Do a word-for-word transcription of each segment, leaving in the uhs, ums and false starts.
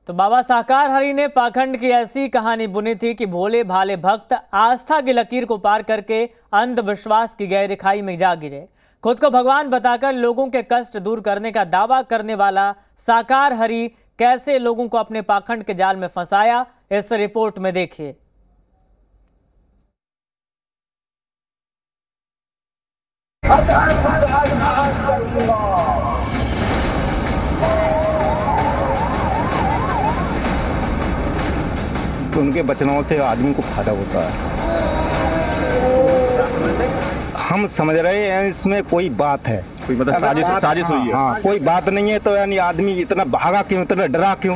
तो बाबा साकार हरि ने पाखंड की ऐसी कहानी बुनी थी कि भोले भाले भक्त आस्था की लकीर को पार करके अंधविश्वास की गहरी खाई में जा गिरे। खुद को भगवान बताकर लोगों के कष्ट दूर करने का दावा करने वाला साकार हरि कैसे लोगों को अपने पाखंड के जाल में फंसाया, इस रिपोर्ट में देखिए। तो उनके वचनों से आदमी को फायदा होता है। हम समझ रहे हैं इसमें कोई बात है, कोई मतलब साजिश साजिश हुई है। हाँ, कोई बात नहीं है तो यानी आदमी इतना भागा क्यों, इतना डरा क्यों?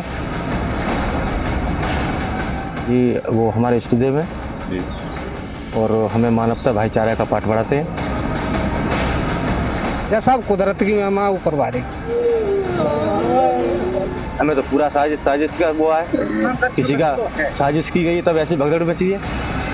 जी वो हमारे इष्टदेव हैं जी, और हमें मानवता भाईचारा का पाठ पढ़ाते हैं। जब सब कुदरत की महिमा ऊपर वाले, हमें तो पूरा साजिश साजिश का वो है, किसी का साजिश की गई तब ऐसी भगदड़ मची है।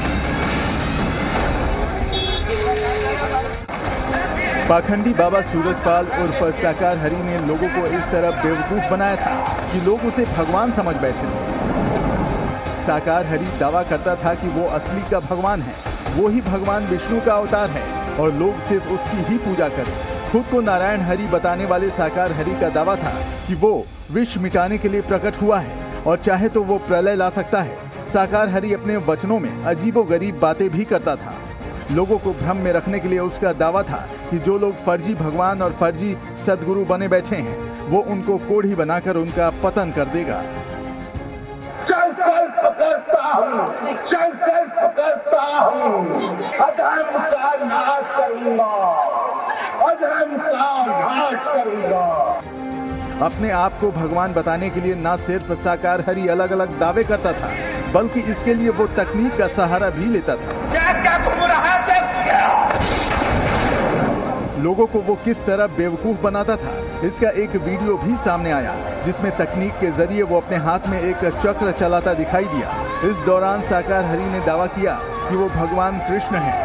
पाखंडी बाबा सूरजपाल उर्फ साकार हरि ने लोगों को इस तरह बेवकूफ बनाया था कि लोग उसे भगवान समझ बैठे थे। साकार हरि दावा करता था कि वो असली का भगवान है, वो ही भगवान विष्णु का अवतार है और लोग सिर्फ उसकी ही पूजा करें। खुद को नारायण हरि बताने वाले साकार हरि का दावा था कि वो विष मिटाने के लिए प्रकट हुआ है और चाहे तो वो प्रलय ला सकता है। साकार हरि अपने वचनों में अजीबोगरीब बातें भी करता था। लोगों को भ्रम में रखने के लिए उसका दावा था कि जो लोग फर्जी भगवान और फर्जी सदगुरु बने बैठे हैं वो उनको कोढ़ी बनाकर उनका पतन कर देगा। चलकर पकड़ता हूँ, चलकर पकड़ता हूँ, अधर्म का नाश करूंगा, अधर्म का नाश करूंगा। अपने आप को भगवान बताने के लिए न सिर्फ साकार हरि अलग अलग दावे करता था बल्कि इसके लिए वो तकनीक का सहारा भी लेता था। क्या क्या घूम रहा है? लोगों को वो किस तरह बेवकूफ बनाता था, इसका एक वीडियो भी सामने आया जिसमें तकनीक के जरिए वो अपने हाथ में एक चक्र चलाता दिखाई दिया। इस दौरान साकार हरि ने दावा किया कि वो भगवान कृष्ण हैं।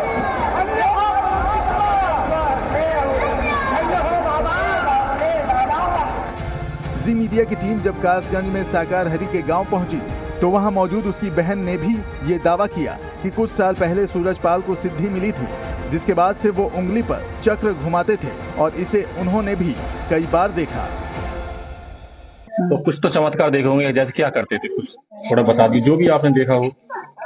जी मीडिया की टीम जब कासगंज में साकार हरि के गांव पहुंची तो वहां मौजूद उसकी बहन ने भी ये दावा किया कि कुछ साल पहले सूरजपाल को सिद्धि मिली थी, जिसके बाद से वो उंगली पर चक्र घुमाते थे और इसे उन्होंने भी कई बार देखा। तो कुछ तो चमत्कार देखे होंगे, जैसे क्या करते थे, कुछ थोड़ा बता दी जो भी आपने देखा हो।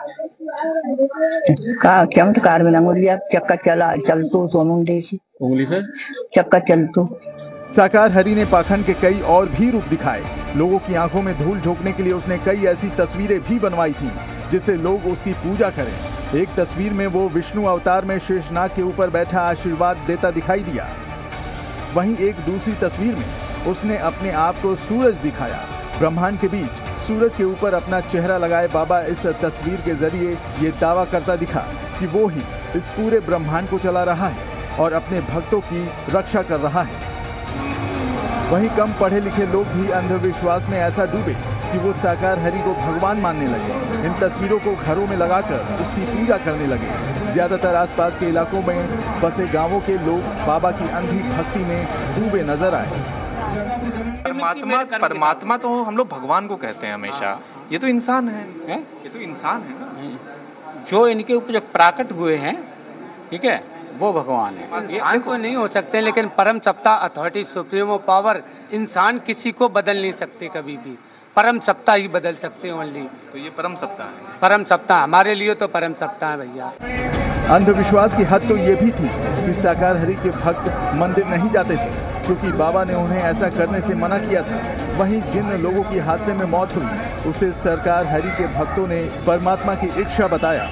का चमत्कार में उंगलियां चक्का चला चल तो सोनू देखी उंगली से चक्का चल तो। साकार हरि ने पाखंड के कई और भी रूप दिखाए। लोगों की आंखों में धूल झोंकने के लिए उसने कई ऐसी तस्वीरें भी बनवाई थीं जिससे लोग उसकी पूजा करें। एक तस्वीर में वो विष्णु अवतार में शेषनाग के ऊपर बैठा आशीर्वाद देता दिखाई दिया। वहीं एक दूसरी तस्वीर में उसने अपने आप को सूरज दिखाया। ब्रह्मांड के बीच सूरज के ऊपर अपना चेहरा लगाए बाबा इस तस्वीर के जरिए ये दावा करता दिखा कि वो ही इस पूरे ब्रह्मांड को चला रहा है और अपने भक्तों की रक्षा कर रहा है। वहीं कम पढ़े लिखे लोग भी अंधविश्वास में ऐसा डूबे कि वो साकार हरि को भगवान मानने लगे। इन तस्वीरों को घरों में लगाकर उसकी पूजा करने लगे। ज्यादातर आसपास के इलाकों में बसे गांवों के लोग बाबा की अंधी भक्ति में डूबे नजर आए। परमात्मा परमात्मा तो हम लोग भगवान को कहते हैं हमेशा, ये तो इंसान है, है? ये तो इंसान है जो इनके ऊपर प्राकट हुए हैं, ठीक है, वो भगवान है। इंसान तो नहीं हो सकते, लेकिन परम सत्ता अथॉरिटी सुप्रीमो पावर इंसान किसी को बदल नहीं सकते कभी भी, परम सत्ता ही बदल सकते हैं ओनली। तो ये परम सत्ता है, परम सत्ता हमारे लिए तो परम सत्ता है भैया। अंधविश्वास की हद तो ये भी थी कि साकार हरि के भक्त मंदिर नहीं जाते थे क्योंकि बाबा ने उन्हें ऐसा करने से मना किया था। वहीं जिन लोगों की हादसे में मौत हुई उसे सरकार हरि के भक्तों ने परमात्मा की इच्छा बताया।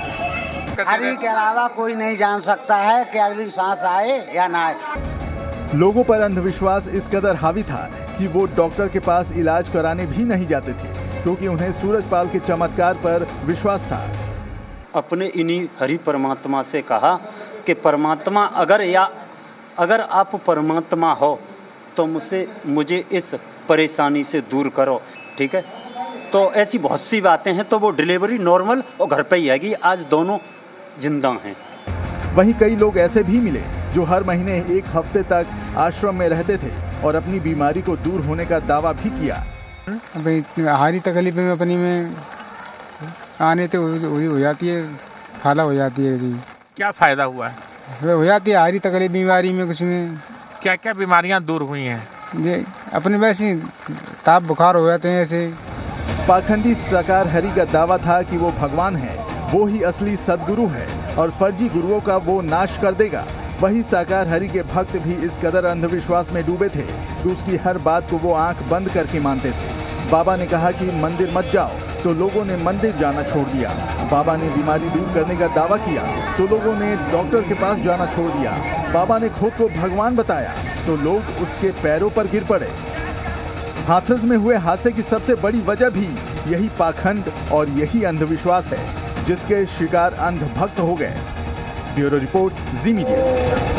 हरि के अलावा कोई नहीं जान सकता है कि अगली सांस आए या ना आए। लोगों पर अंधविश्वास इस कदर हावी था कि वो डॉक्टर के पास इलाज कराने भी नहीं जाते थे क्योंकि उन्हें सूरजपाल के चमत्कार पर विश्वास था। अपने इन्हीं हरि परमात्मा से कहा कि परमात्मा अगर या अगर आप परमात्मा हो तो मुझसे मुझे इस परेशानी से दूर करो, ठीक है। तो ऐसी बहुत सी बातें हैं। तो वो डिलीवरी नॉर्मल और घर पे ही है कि आज दोनों जिंदा हैं। वहीं कई लोग ऐसे भी मिले जो हर महीने एक हफ्ते तक आश्रम में रहते थे और अपनी बीमारी को दूर होने का दावा भी किया। भाई हारी तकलीफ में अपनी में आने तो वही हो जाती है, खाला हो जाती है जी। क्या फ़ायदा हुआ है? हो जाती है हारी तकलीफ बीमारी में, कुछ में क्या क्या बीमारियां दूर हुई हैं? ये अपने वैसे ताप बुखार हो जाते हैं ऐसे। पाखंडी साकार हरि का दावा था कि वो भगवान है, वो ही असली सदगुरु है और फर्जी गुरुओं का वो नाश कर देगा। वही साकार हरि के भक्त भी इस कदर अंधविश्वास में डूबे थे कि उसकी हर बात को वो आंख बंद करके मानते थे। बाबा ने कहा कि मंदिर मत जाओ, तो लोगों ने मंदिर जाना छोड़ दिया। बाबा ने बीमारी दूर करने का दावा किया, तो लोगों ने डॉक्टर के पास जाना छोड़ दिया। बाबा ने खुद को भगवान बताया, तो लोग उसके पैरों पर गिर पड़े। हाथरस में हुए हादसे की सबसे बड़ी वजह भी यही पाखंड और यही अंधविश्वास है, जिसके शिकार अंध भक्त हो गए। Bureau report, Zee Media.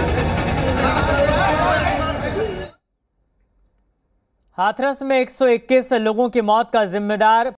Hathras में एक सौ इक्कीस लोगों की मौत का जिम्मेदार